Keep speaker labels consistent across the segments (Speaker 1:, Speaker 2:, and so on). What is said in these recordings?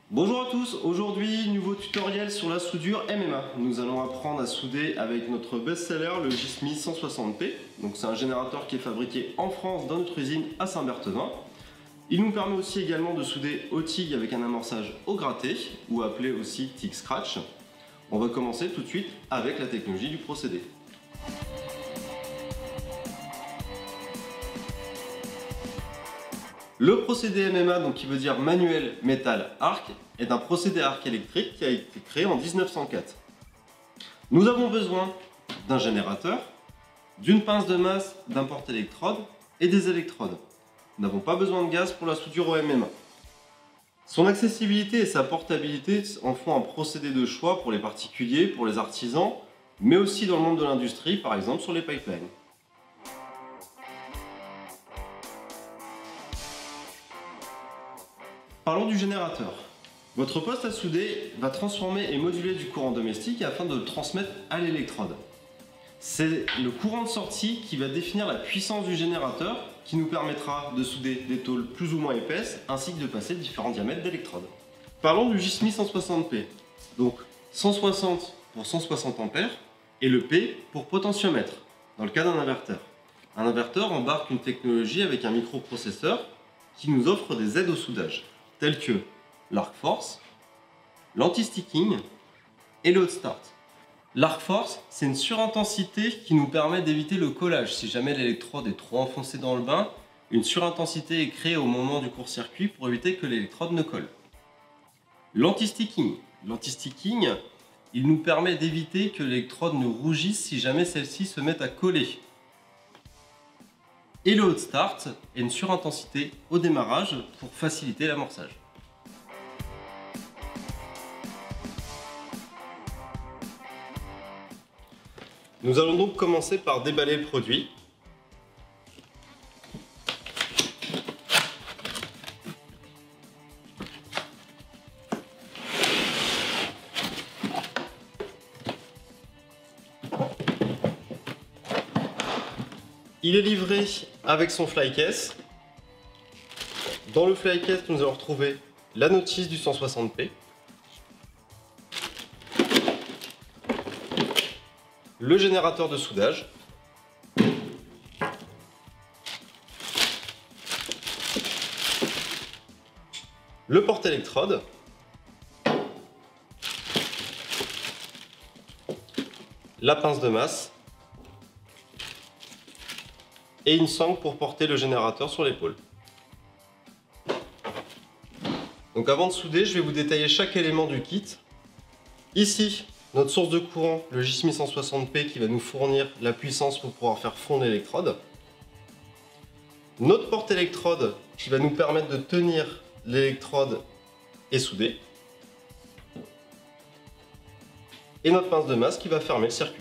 Speaker 1: Bonjour à tous, aujourd'hui nouveau tutoriel sur la soudure MMA. Nous allons apprendre à souder avec notre best-seller, le Gismi 160P. Donc c'est un générateur qui est fabriqué en France dans notre usine à Saint-Berthevin. Il nous permet aussi également de souder au TIG avec un amorçage au gratté, ou appelé aussi TIG Scratch. On va commencer tout de suite avec la technologie du procédé. Le procédé MMA, donc qui veut dire manuel métal arc, est un procédé arc électrique qui a été créé en 1904. Nous avons besoin d'un générateur, d'une pince de masse, d'un porte-électrode et des électrodes. Nous n'avons pas besoin de gaz pour la soudure au MMA. Son accessibilité et sa portabilité en font un procédé de choix pour les particuliers, pour les artisans, mais aussi dans le monde de l'industrie, par exemple sur les pipelines. Parlons du générateur. Votre poste à souder va transformer et moduler du courant domestique afin de le transmettre à l'électrode. C'est le courant de sortie qui va définir la puissance du générateur qui nous permettra de souder des tôles plus ou moins épaisses ainsi que de passer différents diamètres d'électrodes. Parlons du Gismi 160P. Donc 160 pour 160 ampères et le P pour potentiomètre dans le cas d'un inverteur. Un inverteur embarque une technologie avec un microprocesseur qui nous offre des aides au soudage tels que l'arc force, l'anti-sticking et le hot start. L'arc force, c'est une surintensité qui nous permet d'éviter le collage. Si jamais l'électrode est trop enfoncée dans le bain, une surintensité est créée au moment du court-circuit pour éviter que l'électrode ne colle. L'anti-sticking, il nous permet d'éviter que l'électrode ne rougisse si jamais celle-ci se met à coller. Et le hot start est une surintensité au démarrage pour faciliter l'amorçage. Nous allons donc commencer par déballer le produit. Il est livré avec son flycase. Dans le flycase, nous allons retrouver la notice du 160P, le générateur de soudage, le porte-électrode, la pince de masse et une sangle pour porter le générateur sur l'épaule. Donc avant de souder, je vais vous détailler chaque élément du kit. Ici, notre source de courant, le Gismi 160P qui va nous fournir la puissance pour pouvoir faire fondre l'électrode. Notre porte-électrode qui va nous permettre de tenir l'électrode et souder. Et notre pince de masse qui va fermer le circuit.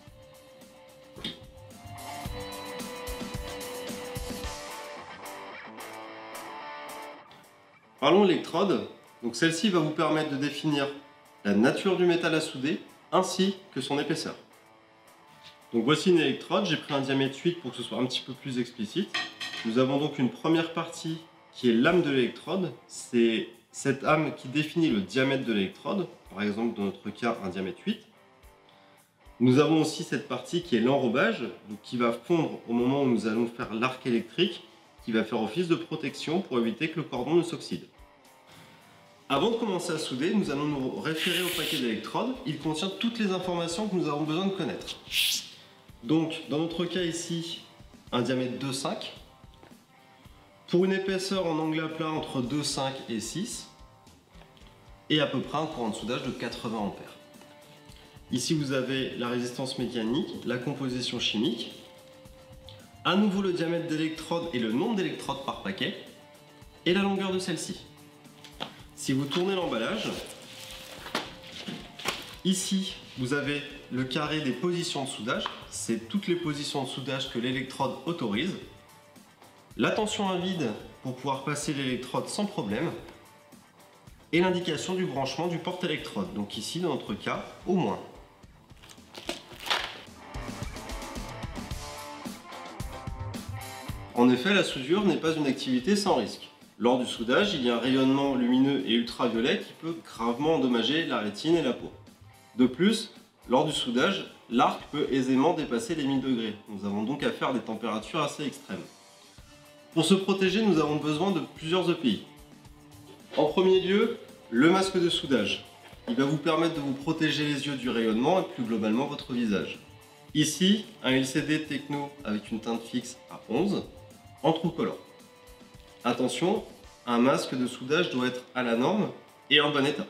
Speaker 1: Parlons électrode. Donc celle-ci va vous permettre de définir la nature du métal à souder ainsi que son épaisseur. Donc voici une électrode, j'ai pris un diamètre 8 pour que ce soit un petit peu plus explicite. Nous avons donc une première partie qui est l'âme de l'électrode. C'est cette âme qui définit le diamètre de l'électrode, par exemple dans notre cas un diamètre 8. Nous avons aussi cette partie qui est l'enrobage, qui va fondre au moment où nous allons faire l'arc électrique, qui va faire office de protection pour éviter que le cordon ne s'oxyde. Avant de commencer à souder, nous allons nous référer au paquet d'électrodes. Il contient toutes les informations que nous avons besoin de connaître. Donc, dans notre cas ici, un diamètre 2,5. Pour une épaisseur en angle à plat entre 2,5 et 6. Et à peu près un courant de soudage de 80 ampères. Ici, vous avez la résistance mécanique, la composition chimique. À nouveau le diamètre d'électrode et le nombre d'électrodes par paquet. Et la longueur de celle-ci. Si vous tournez l'emballage, ici vous avez le carré des positions de soudage, c'est toutes les positions de soudage que l'électrode autorise, la tension à vide pour pouvoir passer l'électrode sans problème, et l'indication du branchement du porte-électrode, donc ici dans notre cas au moins. En effet, la soudure n'est pas une activité sans risque. lors du soudage, il y a un rayonnement lumineux et ultraviolet qui peut gravement endommager la rétine et la peau. De plus, lors du soudage, l'arc peut aisément dépasser les 1000 degrés. Nous avons donc affaire à des températures assez extrêmes. Pour se protéger, nous avons besoin de plusieurs EPI. En premier lieu, le masque de soudage. Il va vous permettre de vous protéger les yeux du rayonnement et plus globalement votre visage. Ici, un LCD Techno avec une teinte fixe à 11 en true color. Attention, un masque de soudage doit être à la norme et en bon état.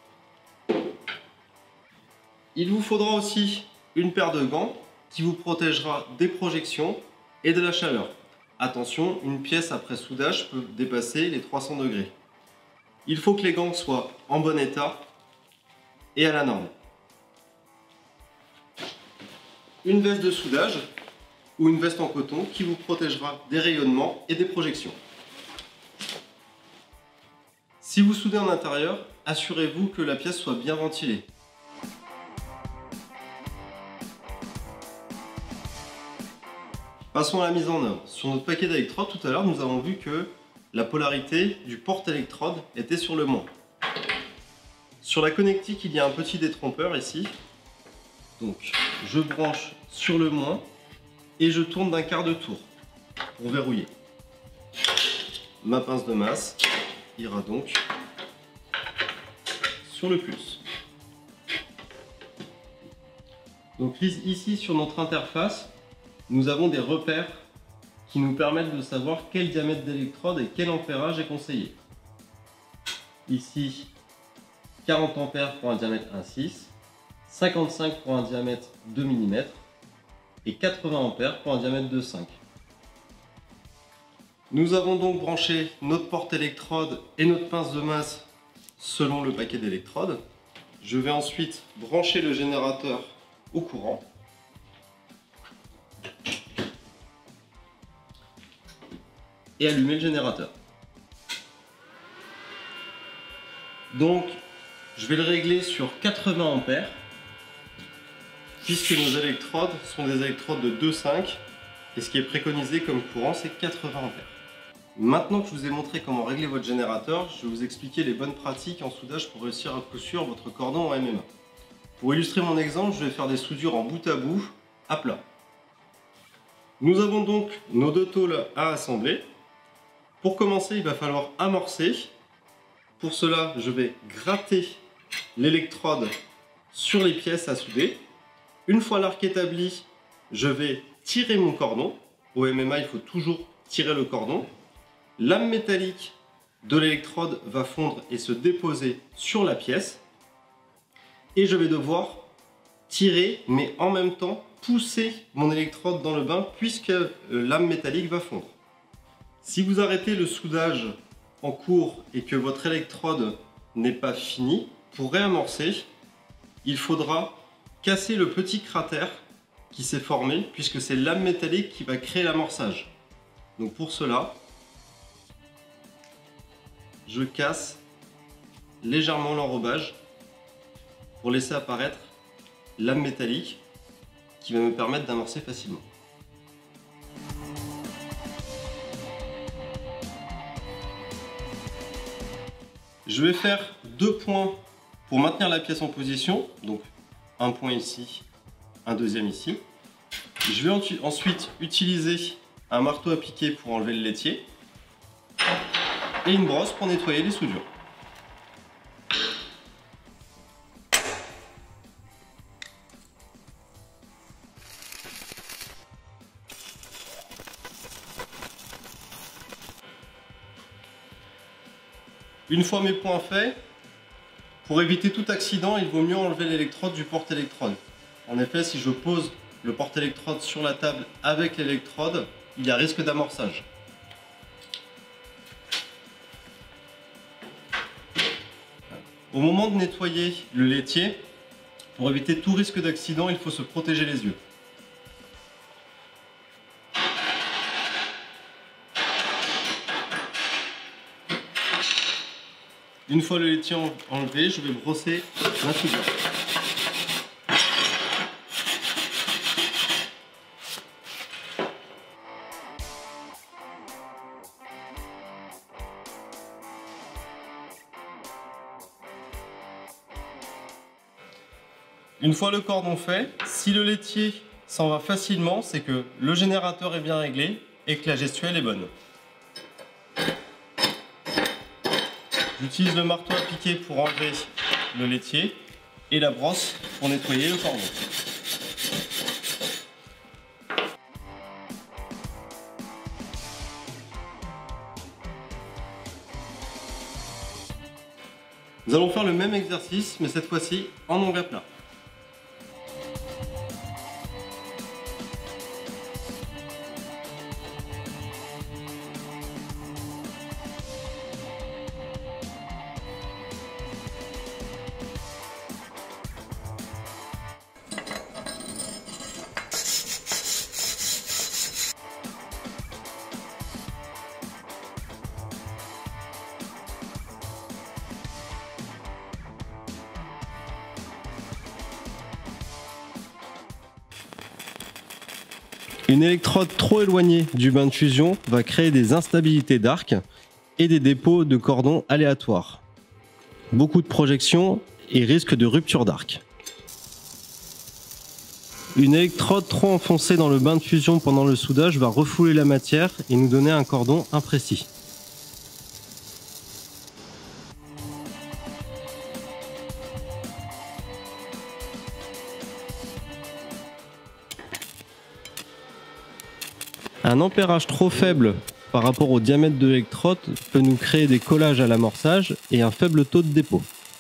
Speaker 1: Il vous faudra aussi une paire de gants qui vous protégera des projections et de la chaleur. Attention, une pièce après soudage peut dépasser les 300 degrés. Il faut que les gants soient en bon état et à la norme. Une veste de soudage ou une veste en coton qui vous protégera des rayonnements et des projections. Si vous soudez en intérieur, assurez-vous que la pièce soit bien ventilée. Passons à la mise en œuvre. Sur notre paquet d'électrodes, tout à l'heure, nous avons vu que la polarité du porte-électrode était sur le moins. Sur la connectique, il y a un petit détrompeur ici. Donc, je branche sur le moins et je tourne d'un quart de tour pour verrouiller. Ma pince de masse ira donc sur le plus. Donc ici sur notre interface, nous avons des repères qui nous permettent de savoir quel diamètre d'électrode et quel ampérage est conseillé. Ici, 40 ampères pour un diamètre 1,6, 55 pour un diamètre 2 mm et 80 ampères pour un diamètre de 5. Nous avons donc branché notre porte-électrode et notre pince de masse selon le paquet d'électrodes. Je vais ensuite brancher le générateur au courant. Et allumer le générateur. Donc, je vais le régler sur 80 ampères puisque nos électrodes sont des électrodes de 2,5 et ce qui est préconisé comme courant, c'est 80 ampères. Maintenant que je vous ai montré comment régler votre générateur, je vais vous expliquer les bonnes pratiques en soudage pour réussir à coup sûr votre cordon en MMA. Pour illustrer mon exemple, je vais faire des soudures en bout à plat. Nous avons donc nos deux tôles à assembler. Pour commencer, il va falloir amorcer. Pour cela, je vais gratter l'électrode sur les pièces à souder. Une fois l'arc établi, je vais tirer mon cordon. Au MMA, il faut toujours tirer le cordon. Lame métallique de l'électrode va fondre et se déposer sur la pièce. Et je vais devoir tirer, mais en même temps pousser mon électrode dans le bain puisque lame métallique va fondre. Si vous arrêtez le soudage en cours et que votre électrode n'est pas finie, pour réamorcer, il faudra casser le petit cratère qui s'est formé puisque c'est lame métallique qui va créer l'amorçage. Donc pour cela, je casse légèrement l'enrobage pour laisser apparaître lame métallique qui va me permettre d'amorcer facilement. Je vais faire 2 points pour maintenir la pièce en position, donc un point ici, un deuxième ici. Je vais ensuite utiliser un marteau à piquer pour enlever le laitier et une brosse pour nettoyer les soudures. Une fois mes points faits, pour éviter tout accident, il vaut mieux enlever l'électrode du porte-électrode. En effet, si je pose le porte-électrode sur la table avec l'électrode, il y a risque d'amorçage. Au moment de nettoyer le laitier, pour éviter tout risque d'accident, il faut se protéger les yeux. Une fois le laitier enlevé, je vais brosser la soudure. Une fois le cordon fait, si le laitier s'en va facilement, c'est que le générateur est bien réglé et que la gestuelle est bonne. J'utilise le marteau à piquer pour enlever le laitier et la brosse pour nettoyer le cordon. Nous allons faire le même exercice, mais cette fois-ci en ongles à plat. Une électrode trop éloignée du bain de fusion va créer des instabilités d'arc et des dépôts de cordon aléatoires. Beaucoup de projections et risque de rupture d'arc. Une électrode trop enfoncée dans le bain de fusion pendant le soudage va refouler la matière et nous donner un cordon imprécis. Un ampérage trop faible par rapport au diamètre de l'électrode peut nous créer des collages à l'amorçage et un faible taux de dépôt.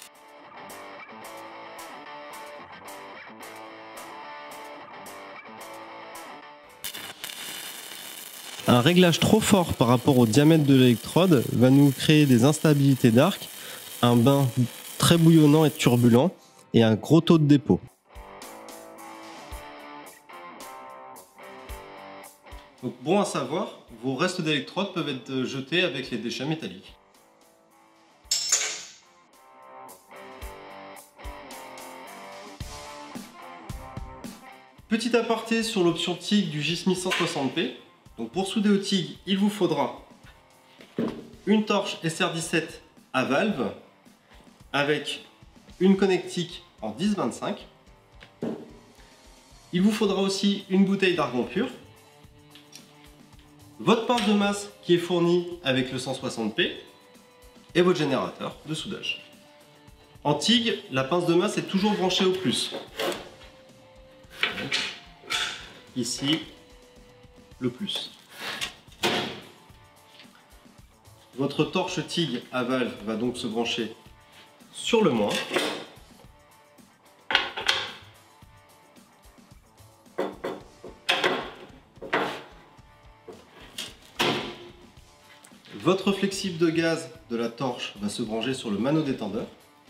Speaker 1: Un réglage trop fort par rapport au diamètre de l'électrode va nous créer des instabilités d'arc, un bain très bouillonnant et turbulent et un gros taux de dépôt. Donc bon à savoir, vos restes d'électrodes peuvent être jetés avec les déchets métalliques. Petit aparté sur l'option TIG du J-Smith 160P. Donc pour souder au TIG, il vous faudra une torche SR17 à valve avec une connectique en 10-25. Il vous faudra aussi une bouteille d'argon pur. Votre pince de masse qui est fournie avec le 160P et votre générateur de soudage. En TIG, la pince de masse est toujours branchée au plus. Donc, ici, le plus. Votre torche TIG à valve va donc se brancher sur le moins. Votre flexible de gaz de la torche va se brancher sur le mano détendeur.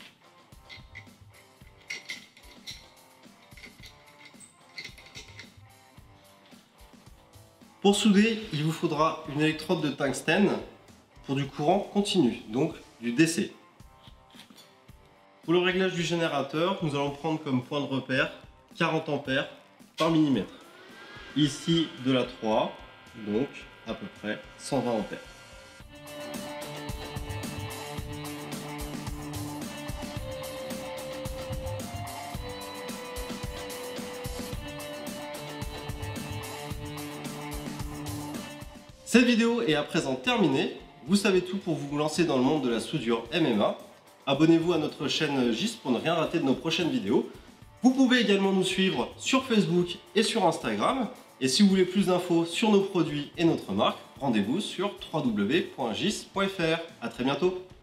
Speaker 1: Pour souder, il vous faudra une électrode de tungstène pour du courant continu, donc du DC. Pour le réglage du générateur, nous allons prendre comme point de repère 40 ampères par millimètre. Ici de la 3, donc à peu près 120 ampères. Cette vidéo est à présent terminée. Vous savez tout pour vous lancer dans le monde de la soudure MMA. Abonnez-vous à notre chaîne GIS pour ne rien rater de nos prochaines vidéos. Vous pouvez également nous suivre sur Facebook et sur Instagram. Et si vous voulez plus d'infos sur nos produits et notre marque, rendez-vous sur www.gis.fr. À très bientôt.